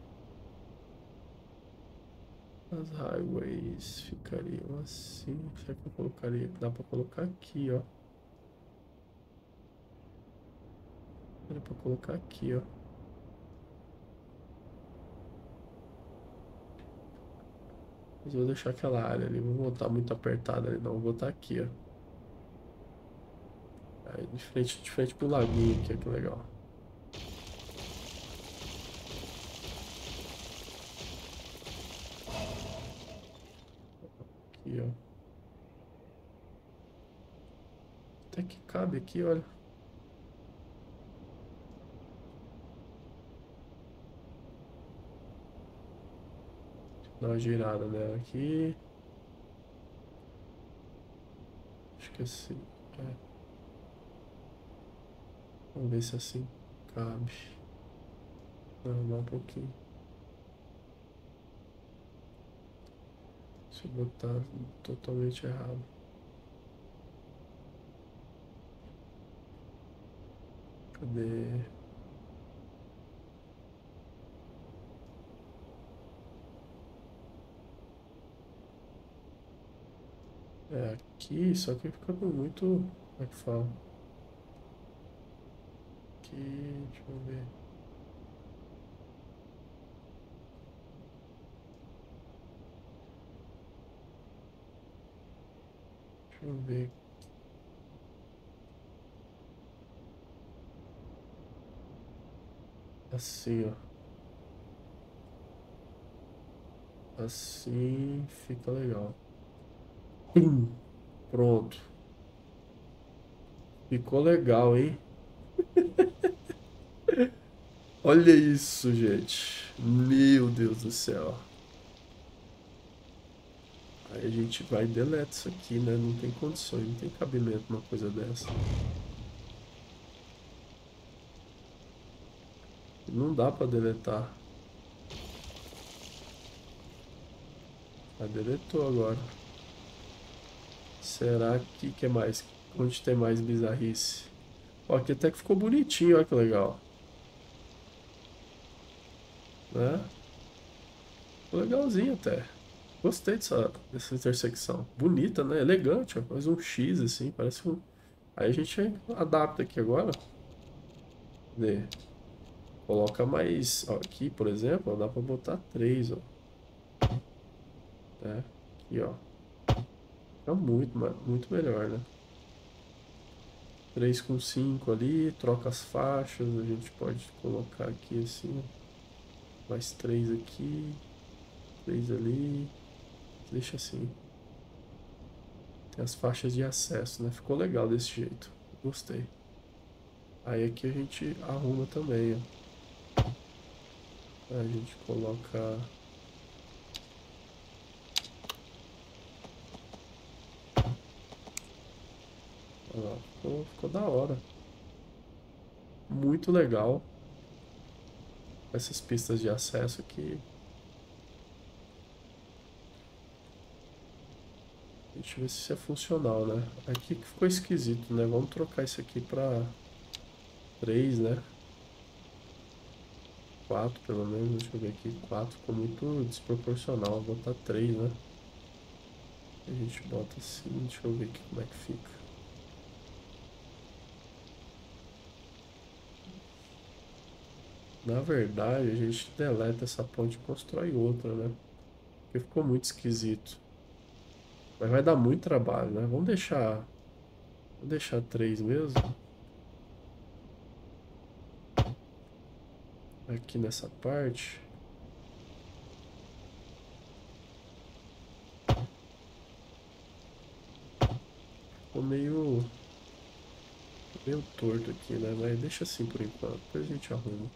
S1: As highways ficariam assim. Será que eu colocaria? Dá pra colocar aqui, ó. Dá pra colocar aqui, ó. Mas eu vou deixar aquela área ali. Não vou botar muito apertada ali, não. Vou botar aqui, ó. Aí, de frente, de frente pro laguinho aqui, ó, que legal. Aqui, ó. Até que cabe aqui, olha. Dá uma girada nela aqui. Acho que assim. É. Vamos ver se assim cabe. Não, dá um pouquinho. Se eu botar totalmente errado. Cadê? É aqui, só que fica muito. Como é que fala? Aqui, deixa eu ver. Deixa eu ver. Assim, ó. Assim fica legal. Pum. Pronto. Ficou legal, hein? Olha isso, gente. Meu Deus do céu. Aí a gente vai e deleta isso aqui, né? Não tem condições, não tem cabimento uma coisa dessa. Não dá pra deletar. Ah, deletou agora. Será que que é mais? Onde tem mais bizarrice? Ó, aqui até que ficou bonitinho, olha que legal. Né? Ficou legalzinho até. Gostei dessa, dessa intersecção. Bonita, né? Elegante, ó. Faz um X assim, parece um. Aí a gente adapta aqui agora. Cadê? Coloca mais. Ó, aqui, por exemplo, ó, dá pra botar três, ó. Né? Aqui, ó. Fica muito, muito melhor, né? Três com cinco ali, troca as faixas, a gente pode colocar aqui assim, ó. Mais três aqui, três ali, deixa assim. Tem as faixas de acesso, né? Ficou legal desse jeito, gostei. Aí aqui a gente arruma também, ó. A gente coloca... Olha lá, ficou, ficou da hora. Muito legal. Essas pistas de acesso aqui. Deixa eu ver se isso é funcional, né? Aqui que ficou esquisito, né? Vamos trocar isso aqui pra três, né? Quatro pelo menos, deixa eu ver aqui. Quatro ficou muito desproporcional. Vou botar três, né? A gente bota assim, deixa eu ver aqui como é que fica. Na verdade, a gente deleta essa ponte e constrói outra, né? Porque ficou muito esquisito. Mas vai dar muito trabalho, né? Vamos deixar... Vamos deixar três mesmo. Aqui nessa parte. Ficou meio... meio torto aqui, né? Mas deixa assim por enquanto. Depois a gente arruma.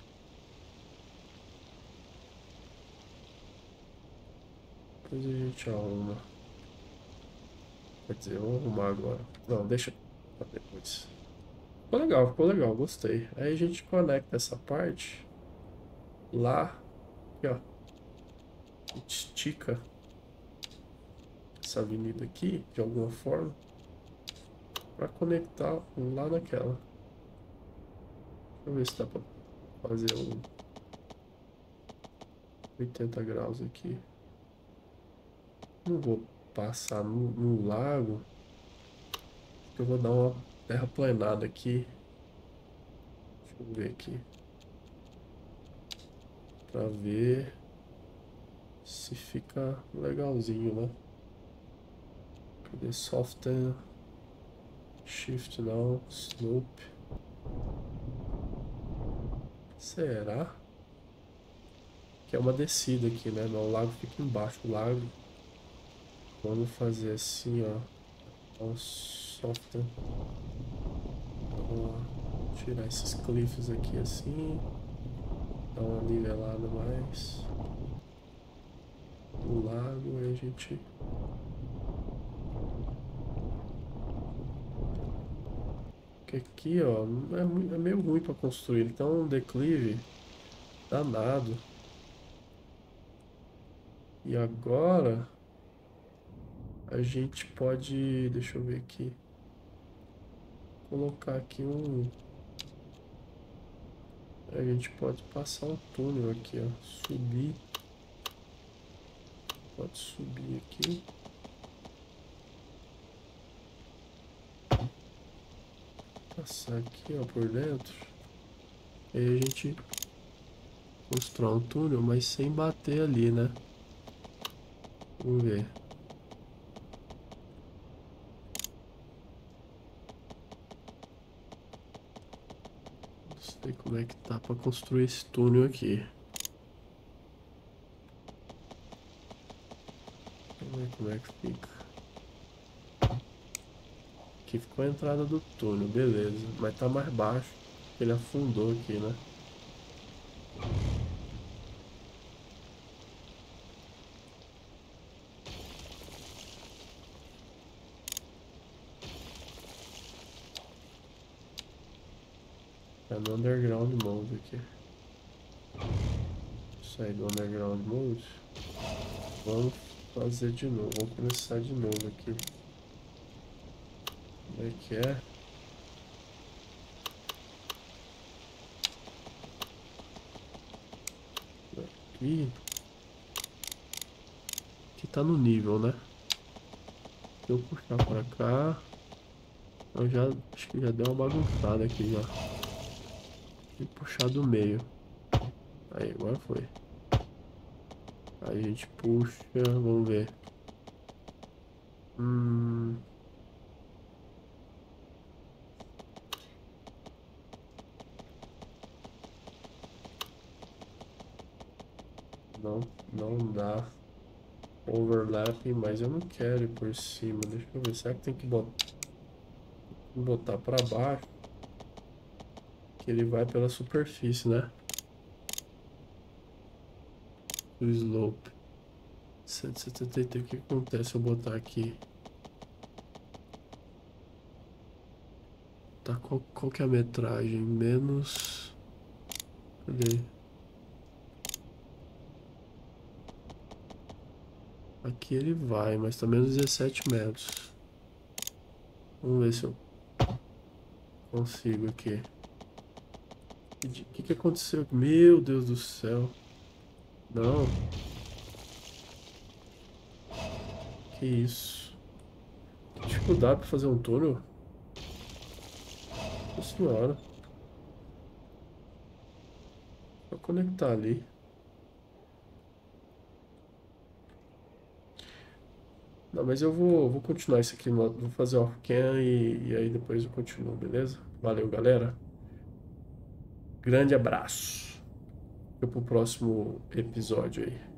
S1: Depois a gente arruma. Quer dizer, eu vou arrumar agora. Não, deixa pra depois. Ficou legal, ficou legal, gostei. Aí a gente conecta essa parte lá. Aqui, ó. A gente estica essa avenida aqui, de alguma forma, para conectar lá naquela. Deixa eu ver se dá pra fazer um oitenta graus aqui. Não vou passar no, no lago. Eu vou dar uma terraplanada aqui. Deixa eu ver aqui. Pra ver se fica legalzinho, né? Cadê Soften? Shift não. Slope. Será? Que é uma descida aqui, né? Não, o lago fica embaixo. O lago Vamos fazer assim, ó. Ó, software. Vamos tirar esses cliffs aqui assim. Dar uma nivelada mais. O lago, aí a gente... Porque aqui, ó, é, mu- é meio ruim para construir. Então, um declive danado. E agora a gente pode, deixa eu ver aqui, colocar aqui um, a gente pode passar um túnel aqui, ó, subir, pode subir aqui, passar aqui, ó, por dentro. E aí a gente constrói um túnel, mas sem bater ali, né? Vamos ver. Não sei como é que tá para construir esse túnel aqui. Vamos ver como é que fica. Aqui ficou a entrada do túnel, beleza. Mas tá mais baixo. Ele afundou aqui, né? Tá no underground mode aqui. Sair do underground mode. Vamos fazer de novo. Vamos começar de novo aqui. Como é que é? Aqui. Aqui tá no nível, né? Se eu puxar pra cá. Eu já acho que já deu uma bagunçada aqui já. E puxar do meio. Aí, agora foi. Aí a gente puxa. Vamos ver. Hum. Não, não dá. Overlapping, mas eu não quero ir por cima. Deixa eu ver. Será que tem que botar, botar pra baixo? Que ele vai pela superfície, né? O slope. cento e setenta e três. O que acontece se eu botar aqui? Tá, qual, qual que é a metragem? Menos... Cadê? Aqui ele vai, mas tá menos dezessete metros. Vamos ver se eu consigo aqui. O que, que aconteceu? Meu Deus do céu. Não. Que isso? Que dificuldade pra fazer um túnel? Nossa senhora. Só conectar ali. Não, mas eu vou, vou continuar isso aqui. Vou fazer off-cam e, e aí depois eu continuo, beleza? Valeu, galera. Grande abraço. Fica pro próximo episódio aí.